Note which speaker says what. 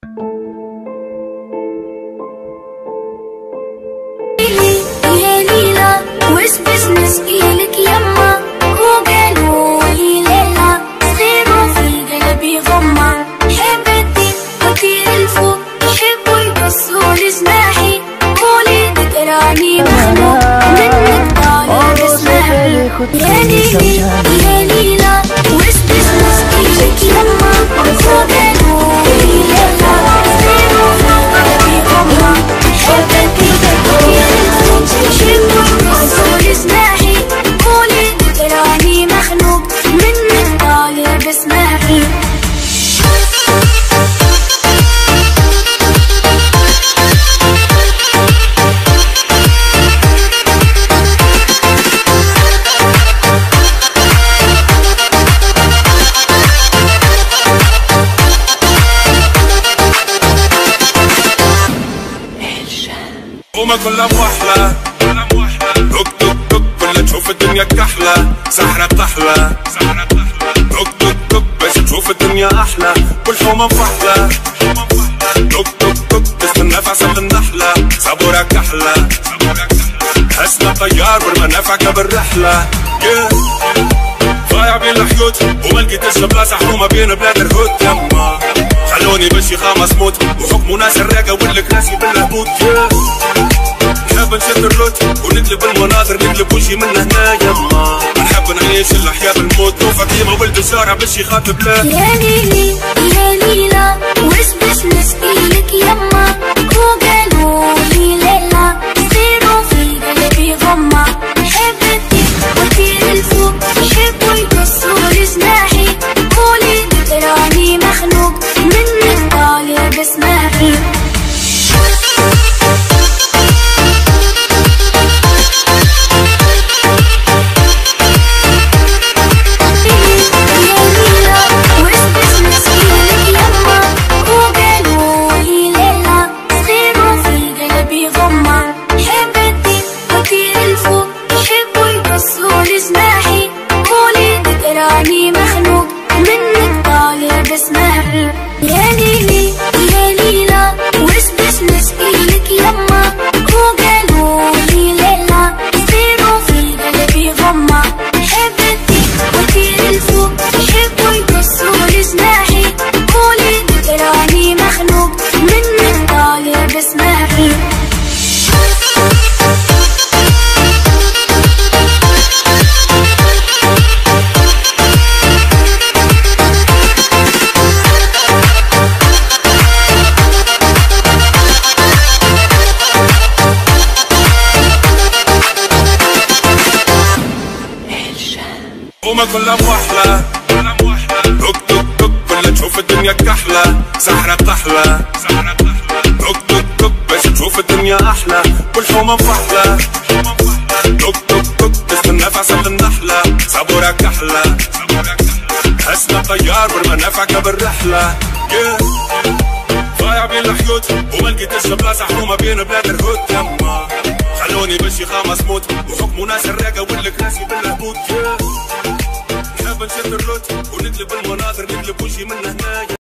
Speaker 1: يا ليلى وش بزنس إلك يما، وقالوا لي ليلى صغيرة في قلبي غمة، حبتي وطير الفوق يحبوا يقصوا لجناحي، قولي ذكراني مخلوق منك طالب اسمعي. يا ليلي يا ليلى وش بزنس إلك يما، وقالوا لي ليلى صغيرة في قلبي غمة، حبتي وطير الفوق يحبوا يقصوا لجناحي، قولي ذكراني مخلوق منك طالب اسمعي.
Speaker 2: وما كلها بوحلة دوك دوك دوك كلها تشوف الدنيا كحلة، سحرة بطحلة دوك دوك دوك باش تشوف الدنيا أحلى، كل حومة بوحلة دوك دوك دوك تستنى في عسل النحلة، صبورة كحلة حسنا طيار والمنافع بالرحلة. ضايع بين الحيوت وما لقيتش بلاصة حكومة بين بلاد الهود، يما خلوني بشي خامس موت وحكموا ناس الراقة والكراسي بالهبوط. نحب نشد الروت ونقلب المناظر، نقلب وجهي من هنا يما، نحب نعيش الأحياء بالموت، وفاطمة ولد الشارع باش يخاطب لا.
Speaker 1: يا ليلي يا ليلى وش بزنس إلك يما، وقالوا لي ليلى صغيرة في قلبي غمة، حبتي وطير الفوق يحبوا يقصوا لجناحي، قولي ذكراني مخلوق منك طالب اسمعي. يا ليلي يا ليلى وش بزنس إلك يما، وقالوا لي ليلى صغيرة في قلبي غمة، حبتي وطير الفوق يحبوا يقصوا لجناحي، قولي ذكراني مخلوق منك طالب اسمعي.
Speaker 2: وما كلها بوحلة دوك دوك دوك كلها تشوف الدنيا كحلة، سحرة بطحلة دوك دوك دوك باش تشوف الدنيا أحلى، كل حومة بوحلة دوك دوك دوك تستنى في عسل النحلة، صبورة كحلة حسنا طيار والمنافع بالرحلة. ضايع بين الحيوت وما لقيتش بلاصة حكومة بين بلاد الهود، يما خلوني بشي خامس موت وحكموا ناس الراقة والكراسي بالهبوط.